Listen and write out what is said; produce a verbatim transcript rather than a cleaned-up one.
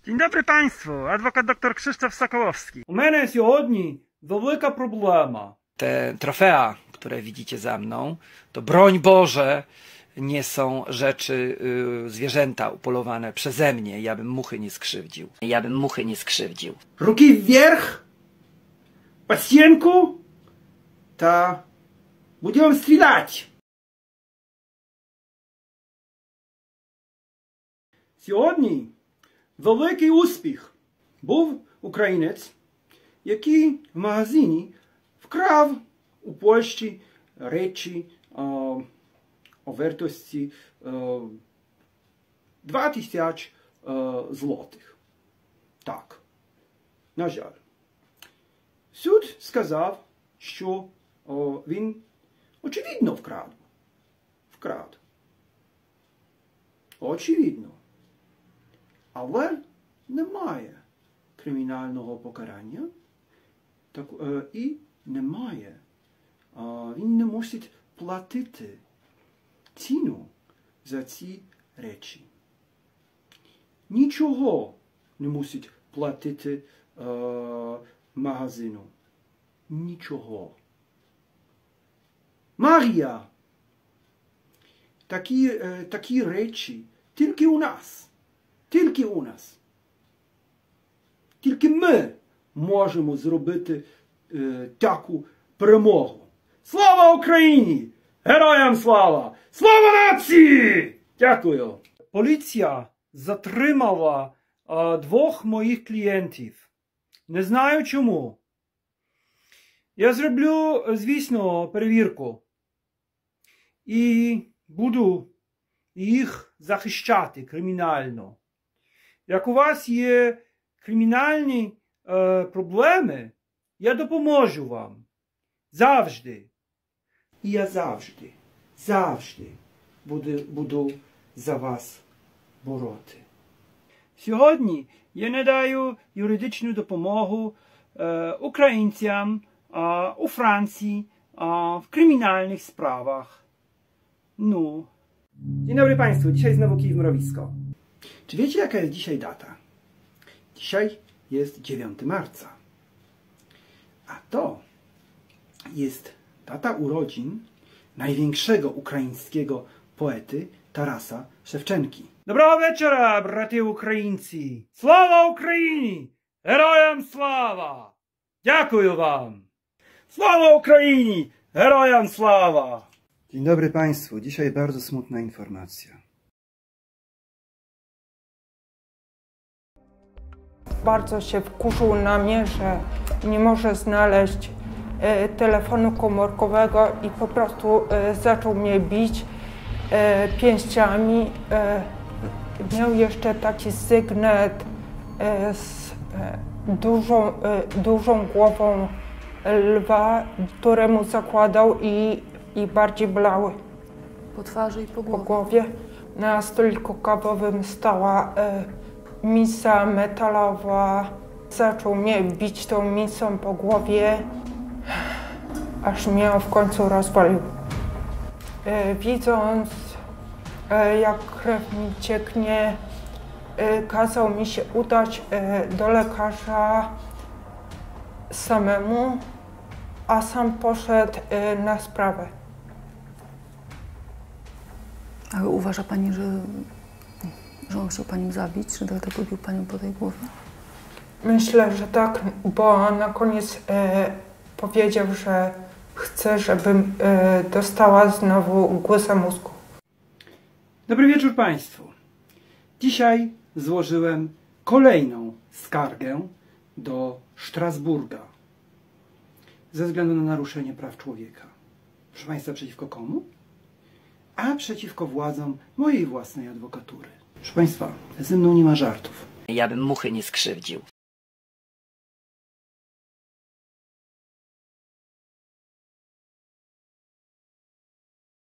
Dzień dobry Państwu, adwokat dr Krzysztof Sokołowski. У мене сьогодні велика проблема. Te trofea, które widzicie za mną, to broń Boże nie są rzeczy, y, zwierzęta upolowane przeze mnie. Ja bym muchy nie skrzywdził. Ja bym muchy nie skrzywdził. Руки вверх, по стенку, та будем стрелять. Сьогодні великий успіх. Був українець, який в магазині вкрав у Польщі речі о, о вартості два тисячі злотих. Так, на жаль. Суд сказав, що о, він очевидно вкрав. Вкрав. Очевидно. Але немає кримінального покарання так, е, і немає. Е, він не мусить платити ціну за ці речі. Нічого не мусить платити е, магазину. Нічого. Марія! Такі, е, такі речі тільки у нас. Тільки у нас. Тільки ми можемо зробити е, таку перемогу. Слава Україні! Героям слава! Слава нації! Дякую! Поліція затримала е, двох моїх клієнтів. Не знаю чому. Я зроблю, звісно, перевірку. І буду їх захищати кримінально. Як у вас є кримінальні е, проблеми, я допоможу вам. Завжди. І я завжди, завжди буду, буду за вас бороти. Сьогодні я надаю юридичну допомогу е, українцям е, у Франції е, w kryminalnych sprawach. No. Dzień dobry Państwu, dzisiaj znowu kij w mrowisko. Czy wiecie, jaka jest dzisiaj data? Dzisiaj jest dziewiątego marca. A to jest data urodzin największego ukraińskiego poety Tarasa Szewczenki. Доброго вечора, брати українці! Слава Україні! Героям слава! Дякую вам! Слава Україні! Героям слава! Dzień dobry Państwu. Dzisiaj bardzo smutna informacja. Bardzo się wkurzył na mnie, że nie może znaleźć e, telefonu komórkowego i po prostu e, zaczął mnie bić e, pięściami. E, miał jeszcze taki sygnet e, z e, dużą, e, dużą głową lwa, któremu zakładał i, i bardziej blały. Po twarzy i po głowie. Po głowie. Na stoliku kawowym stała e, misa metalowa. Zaczął mnie bić tą misą po głowie, aż mnie w końcu rozwalił. E, widząc, e, jak krew mi cieknie, e, kazał mi się udać e, do lekarza samemu, a sam poszedł e, na sprawę. Ale uważa Pani, że, że on chciał Panią zabić, że dlatego bił Panią po tej głowie? Myślę, że tak, bo na koniec e, powiedział, że chce, żebym e, dostała znowu głosę mózgu. Dobry wieczór Państwu. Dzisiaj złożyłem kolejną skargę do Strasburga ze względu na naruszenie praw człowieka. Proszę Państwa, przeciwko komu? A przeciwko władzom mojej własnej adwokatury. Proszę Państwa, ze mną nie ma żartów. Ja bym muchy nie skrzywdził.